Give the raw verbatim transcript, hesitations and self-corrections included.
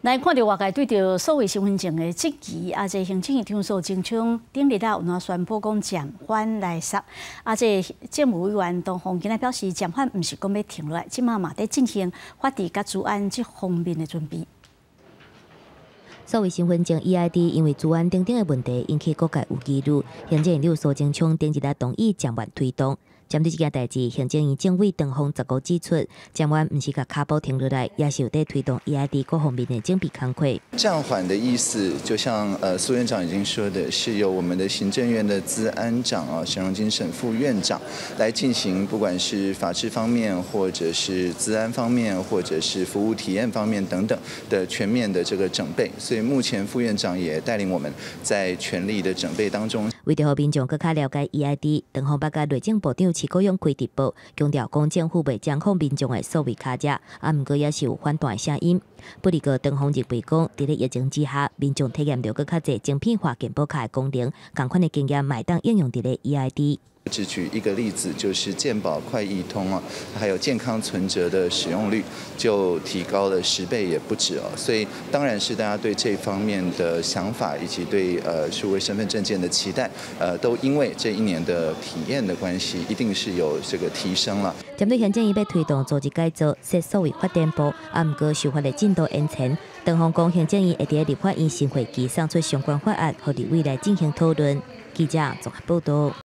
来看到外界对着所谓身份证的质疑，啊，这行政院长苏贞昌顶日啊有哪宣布讲暂缓来杀，啊，这政务委员唐凤今仔表示暂缓毋是讲要停落来，即马嘛在进行法治甲治安这方面的准备。 所谓身份证 E I D 因为治安等等的问题引起各界有疑虑，行政院长苏贞昌顶日啊同意暂缓推动。针对这件代志，行政院政委唐凤十五指出，暂缓不是甲卡包停落来，也是有在推动 E I D 各方面的整备工作。 暂缓的意思，就像呃苏院长已经说的，是由我们的行政院的资安长啊沈荣金沈副院长来进行，不管是法制方面，或者是资安方面，或者是服务体验方面等等的全面的这个整备。所以目前副院长也带领我们在全力的整备当中。 为着让民众更加了解 E I D， 唐凤八甲内政部长。市高勇开直播，强调讲政府未掌控民众的所谓卡价，啊，毋过也是有反弹的声音。不离个唐凤认为讲，伫咧疫情之下，民众体验到更较侪精品化健保卡的功能，同款的经验买当应用伫咧 E I D。 只举一个例子，就是健保快易通啊，还有健康存折的使用率就提高了十倍也不止哦。所以当然是大家对这方面的想法以及对呃数位身份证件的期待，呃，都因为这一年的体验的关系，一定是有这个提升了。 针对行政院要推动组织改造，设所谓发展部，啊，毋过修法的进度延前。唐凤讲，行政院会伫立法院新会期送出相关法案，互立委来进行讨论。记者综合报道。